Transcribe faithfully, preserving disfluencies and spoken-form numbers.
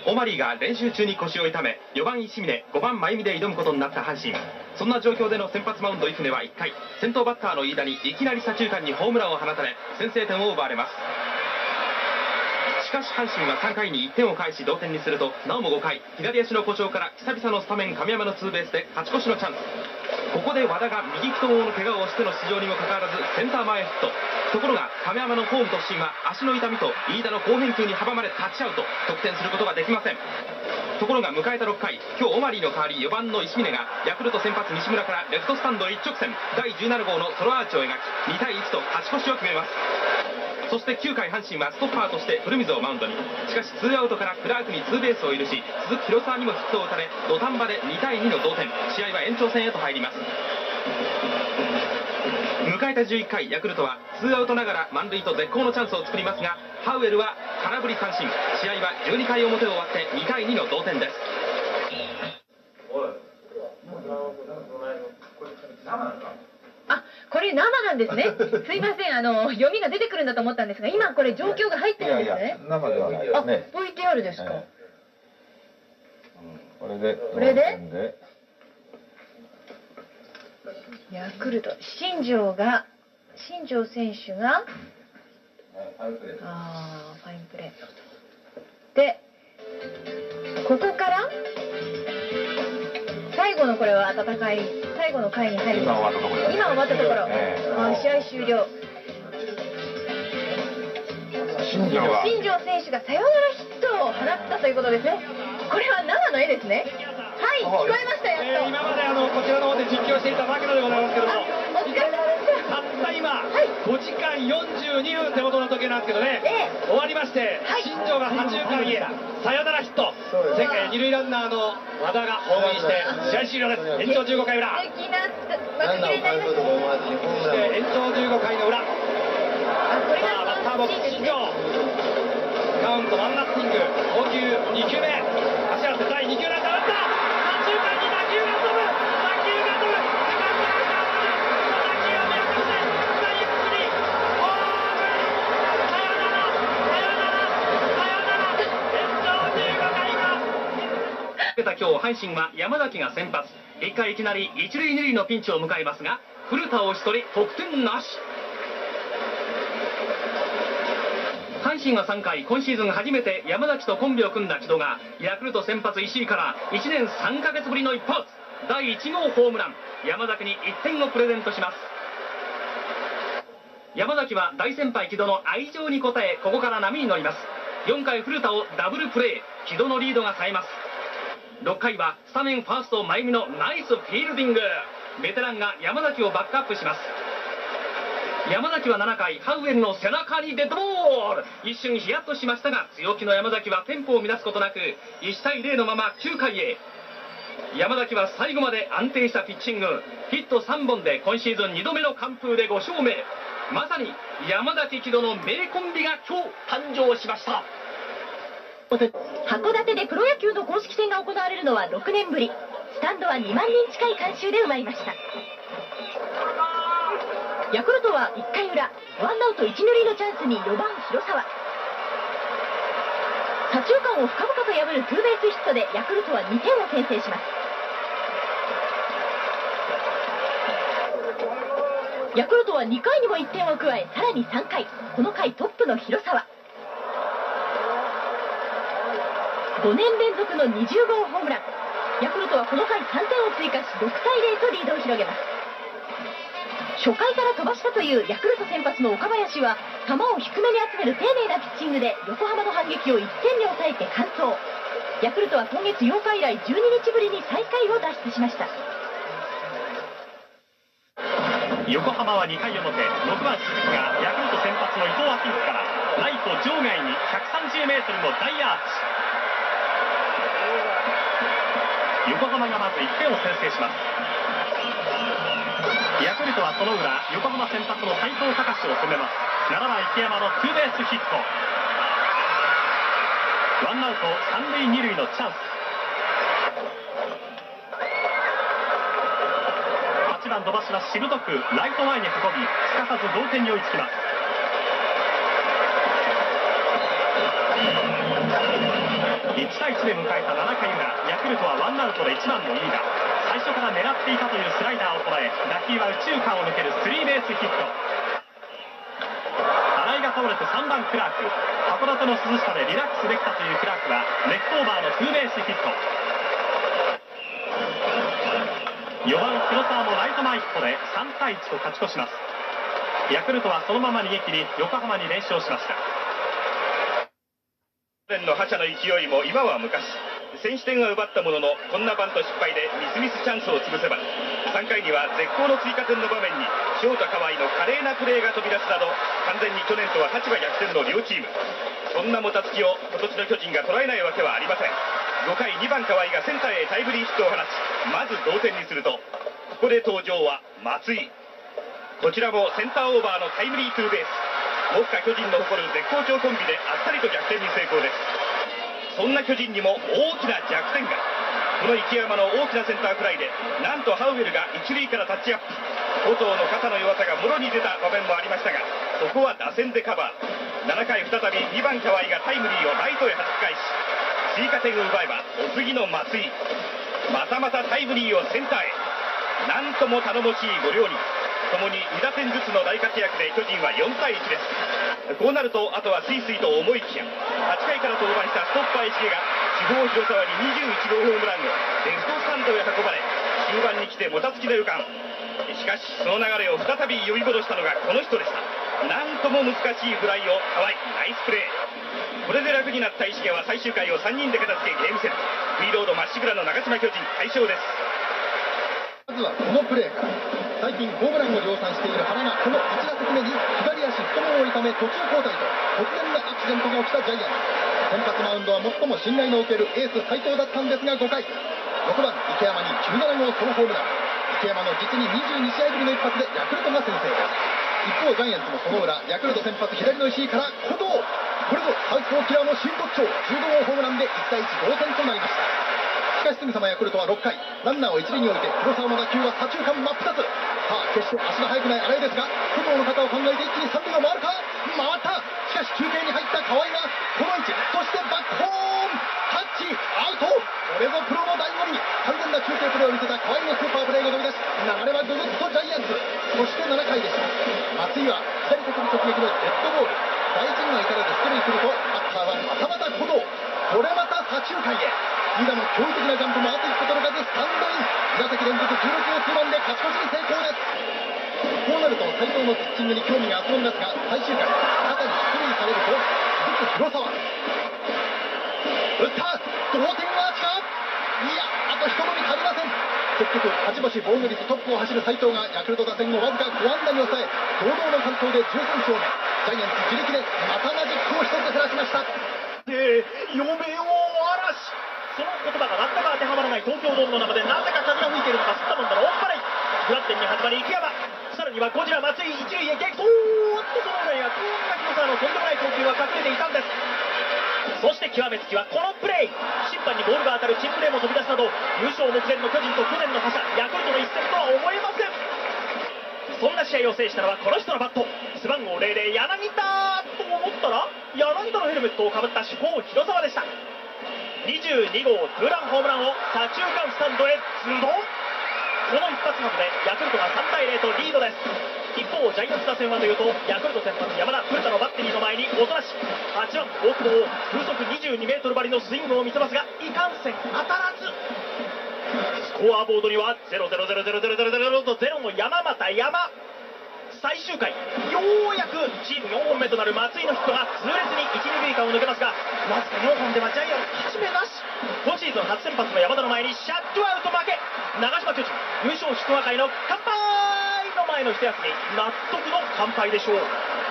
オマリーが練習中に腰を痛め、よばん石峰、ごばん真由美で挑むことになった阪神。そんな状況での先発マウンド生根はいっかい、先頭バッターの飯田にいきなり左中間にホームランを放たれ、先制点を奪われます。しかし阪神はさんかいにいってんを返し同点にすると、なおもごかい、左足の故障から久々のスタメン亀山のツーベースで勝ち越しのチャンス。ここで和田が右太ももの怪我をしての出場にもかかわらずセンター前ヒット。ところが亀山のホーム突進は足の痛みと飯田の好返球に阻まれタッチアウト、得点することができません。ところが迎えたろっかい、今日オマリーの代わりよばんの石峰がヤクルト先発西村からレフトスタンド一直線だいじゅうななごうのソロアーチを描きにたいいちと勝ち越しを決めます。そしてきゅうかい阪神はストッパーとして古水をマウンドに。しかしツーアウトからクラークにツーベースを許し、続く広沢にもヒットを打たれ土壇場でにたいにの同点、試合は延長戦へと入ります。迎えたじゅういっかい、ヤクルトはツーアウトながら満塁と絶好のチャンスを作りますが、ハウエルは空振り三振。試合はじゅうにかい表を終わってにたいにの同点です。 あ、これ生なんですね。すいません、あの読みが出てくるんだと思ったんですが、今これ状況が入ってるんですね。 いやいや生ではないですね。 あ、ブイティーアール ですか。 ええ、うん、これでこれでヤクルト新庄が新庄選手があーファインプレーで、ここから最後のこれは戦い、最後の回に入る。 今終わったところ、 今終わったところ、えー、あ試合終了。 新庄は新庄選手がサヨナラヒットを放ったということですね。これは生の絵ですね。はい、聞こえました。やっと、 えー、今まであのこちらの方で実況していた牧野でございますけども、 お疲れ様でした。 たった今、 はい、 ごじかんよんじゅうにふん手元の時計なんですけどね、 ええ、 終わりまして、はい、新庄が左中間へサヨナラヒット、世界二塁ランナーの和田がホームインして試合終了です。延長じゅうごかい裏、 素敵な幕切れになりましたね。 そして延長じゅうごかいの裏、 あ、これがバッターボックス新庄、カウントワンナッシング、投球にきゅうめ、足当て第にきゅうランナー打った、左中間に打球が飛ぶ、打球が飛ぶ、セカンドランナーまで、その打球を見送って左ゆっくりホーム、サヨナラサヨナラサヨナラ、延長じゅうごかいが出た今日阪神は山崎が先発。いっかいいきなり一塁二塁のピンチを迎えますが、古田を打ち取り得点なし。阪神はさんかい、今シーズン初めて山崎とコンビを組んだ木戸がヤクルト先発石井からいちねんさんかげつぶりの一発、だいいちごうホームラン。山崎にいってんをプレゼントします。山崎は大先輩木戸の愛情に応え、ここから波に乗ります。よんかい古田をダブルプレー、木戸のリードが冴えます。ろっかいはスタメンファースト真由美のナイスフィールディング。ベテランが山崎をバックアップします。山崎はななかい、ハウエルの背中にデッドボール。一瞬ヒヤッとしましたが、強気の山崎はテンポを乱すことなくいちたいゼロのままきゅうかいへ。山崎は最後まで安定したピッチング、ヒットさんぼんで今シーズンにどめの完封でごしょうめ。まさに山崎木戸の名コンビが今日誕生しました。 函館でプロ野球の公式戦が行われるのはろくねんぶり。スタンドはにまんにん近い観衆で埋まりました。ヤクルトはいっかい裏、ワンアウト一塁のチャンスによばん広沢。左中間を深々と破るツーベースヒットでヤクルトはにてんを先制します。ヤクルトはにかいにもいってんを加え、さらにさんかい、この回トップの広沢。ごねんれんぞくのにじゅうごうホームラン。ヤクルトはこの回さんてんを追加しろくたいゼロとリードを広げます。初回から飛ばしたというヤクルト先発の岡林は球を低めに集める丁寧なピッチングで横浜の反撃をいってんに抑えて完投。ヤクルトは今月ようか以来じゅうににちぶりに最下位を脱出しました。 横浜はにかい表、ろくばん鈴木がヤクルト先発の伊藤昭之からライト場外にひゃくさんじゅうメートルの大アーチ。横浜がまずいってんを先制します。ヤクルトはその裏、横浜先発の斉藤隆を止めます。ななばん池山のツーベースヒット。ワンアウト三塁二塁のチャンス。はちばん土橋はしぶとくライト前に運び、すかさず同点に追いつきます。いちちたいいちで迎えたななかい裏、ヤクルトはワンアウトでいちばんの飯田、最初から狙っていたというスライダーを捉え、打球は右中間を抜けるスリーベースヒット。新井が倒れてさんばんクラーク、函館の涼しさでリラックスできたというクラークはレフトオーバーのツーベースヒット。よばん黒沢もライト前ヒットでさんたいいちと勝ち越します。ヤクルトはそのまま逃げ切り横浜に連勝しました。 去年の覇者の勢いも今は昔、先取点は奪ったもののこんなバント失敗でみすみすチャンスを潰せば、さんかいには絶好の追加点の場面にショート河合の華麗なプレーが飛び出すなど、完全に去年とは立場逆転の両チーム。そんなもたつきを今年の巨人が捉えないわけはありません。ごかいにばん河合がセンターへタイムリーヒットを放ち、まず同点にすると、ここで登場は松井。こちらもセンターオーバーのタイムリーツーベース。目下巨人の誇る絶好調コンビであっさりと逆転に成功です。そんな巨人にも大きな弱点が。この池山の大きなセンターフライでなんとハウエルが一塁からタッチアップ。後藤の肩の弱さがもろに出た場面もありましたが、そこは打線でカバー。ななかい再びにばん河合がタイムリーをライトへはじき返し、追加点を奪えばお次の松井、またまたタイムリーをセンターへ。なんとも頼もしいご両人、ともににだてんずつの大活躍で巨人はよんたいいちです。こうなるとあとはスイスイと思いきや、はちかいから登板したストッパー石毛が主砲広沢ににじゅういちごうホームランをレフトスタンドへ運ばれ、終盤に来てもたつきの予感。しかしその流れを再び呼び戻したのがこの人でした。なんとも難しいフライを河合、ナイスプレー。これで楽になった石毛は最終回をさんにんで片付けゲームセット。フィーロードまっしぐらの長島巨人快勝です。 まずはこのプレーから。最近ホームランを量産している原がこのいち打席目に左足太ももを痛め途中交代と突然のアクシデントが起きたジャイアンツ。先発マウンドは最も信頼のおけるエース斉藤だったんですが、ごかいろくばん池山にじゅうななごうソロホームラン。池山の実ににじゅうにしあいぶりの一発でヤクルトが先制です。一方ジャイアンツもその裏、ヤクルト先発左の石井から鼓動。これぞサウスポーキラーの真骨頂、じゅうごごうホームランでいちたいいち同点となりました。しかしすぐさまヤクルトはろっかい、ランナーを一塁に置いて黒沢の打球は左中間真っ二つ。さあ決して足が速くない新井ですが、鼓動の肩を考えて一気に三塁を回るか、回った。しかし中継に入った河合がこの位置、そしてバックホームタッチアウト。これぞプロの醍醐味。完全な中継プレーを見せた河合のスーパープレーが飛び出し、流れはぐぐっとジャイアンツ。そしてななかいでした。松井は左手首直撃のデッドボール。大事には至らず出塁すると、バッターはまたまた鼓動。これまた左中間へ。飯田の驚異的なジャンプもあと一歩届かずスタンドイン。に打席連続じゅうろく号ツーバンで勝ち越しに成功です。こうなると斉藤のピッチングに興味が集まりますが、最終回肩に出塁されると続く広沢、打った同点アーチか。いや、あと一伸び足りません。結局勝ち星防御率トップを走る斉藤がヤクルト打線をわずかごあんだに抑え、堂々の完投でじゅうさんしょうめ。ジャイアンツ自力でまたマジックを一つ減らしました。 で嫁を嵐。その言葉が全く当てはまらない東京ドームの中でなぜか風が吹いているのか、吸ったもんだろオンパレイ。グラッテンに始まり池山、さらにはゴジラ松井一塁へ激走。おっとその裏にはこんな広さのとんでもない投球が隠れていたんです。そして極めつきはこのプレー、審判にボールが当たるチンプレーも飛び出すなど、優勝目前の巨人と去年の覇者ヤクルトの一戦とは思えません。そんな試合を制したのはこの人のバット、背番号ゼロゼロ柳田と思ったら、柳田のヘルメットをかぶった主砲広沢でした。にじゅうにごうツーランホームランを左中間スタンドへズドン。この一発などでヤクルトがさんたいゼロとリードです。一方ジャイアンツ打線はというと、ヤクルト先発山田古田のバッテリーの前におとなし、はちばん大久保を風速にじゅうにメートル張りのスイングを見せますが、いかんせん当たらず。スコアボードにはゼロゼロゼロゼロゼロゼロゼロとゼロの山又山。最終回ようやくチームよんほんめとなる松井のヒットが痛烈にいち、に塁間を抜けますが、わずかよんほんではジャイアンツ勝ち目なし。今シーズン初先発の山田の前にシャットアウト負け。長島巨人優勝祝賀会の乾杯の前の一休み、納得の乾杯でしょう。